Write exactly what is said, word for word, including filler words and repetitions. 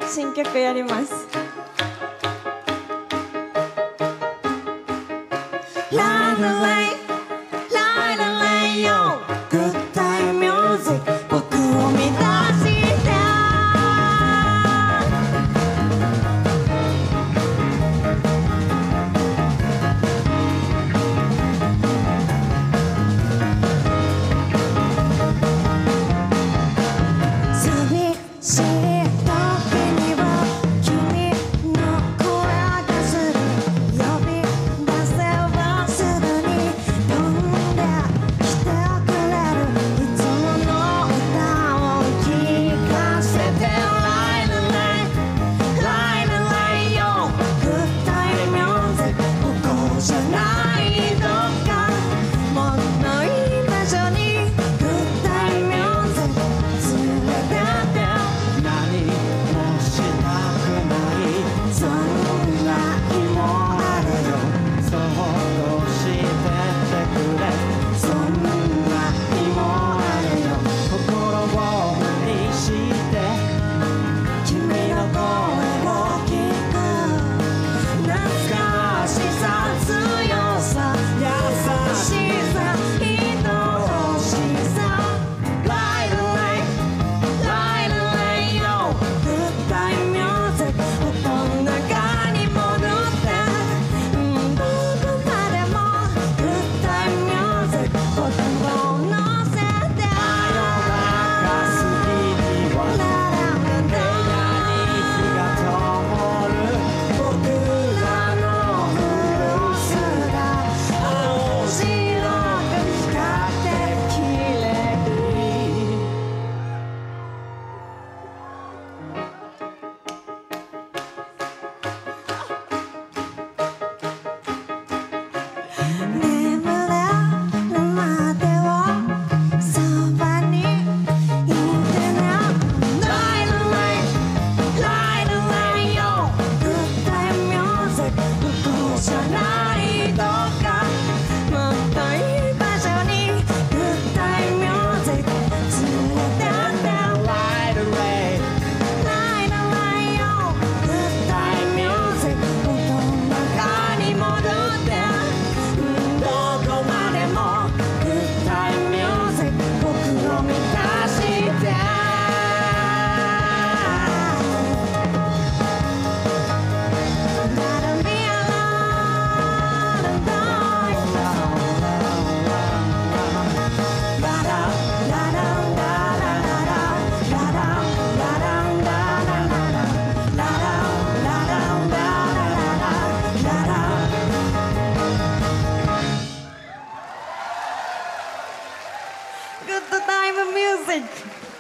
新曲やります。ライドレイライドレイよグッタイミュージック僕を満たして寂しい時には君の声がする呼び出せばすぐに飛んできてくれるいつもの歌を聴かせて Light the light Light the light よ Good time music ここじゃないどっかもっといい場所に Good time music 連れてって何もしたくないそんな日もあるよそっとしててくれそんな日もあるよ心を無にして君の声を聞く懐かしさ強さ優しさ愛おしさ Light the light Light the light よ Good time music 音の中に戻ってうんどこまでも Good time music ボタンを乗せて夜中過ぎにはラララ部屋に火が灯る僕らのブルースが青白く光って綺麗眠れるまではそばにいてね Light the light Light the light よ Good time music ここじゃないどっかもっといい場所に Good time music 連れてって Light the way Light the light よ Good time music 音の中に戻ってうんどこまでも Good time music 僕を満たしてGotta be alone and die La la la la la la la la la la la la la la la la la la la la Good time music